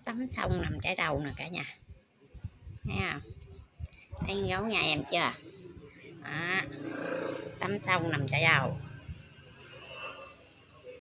tắm xong nằm chải đầu nè cả nhà, thấy không? Thấy gấu nhà em chưa? Đó, tắm xong nằm chải đầu.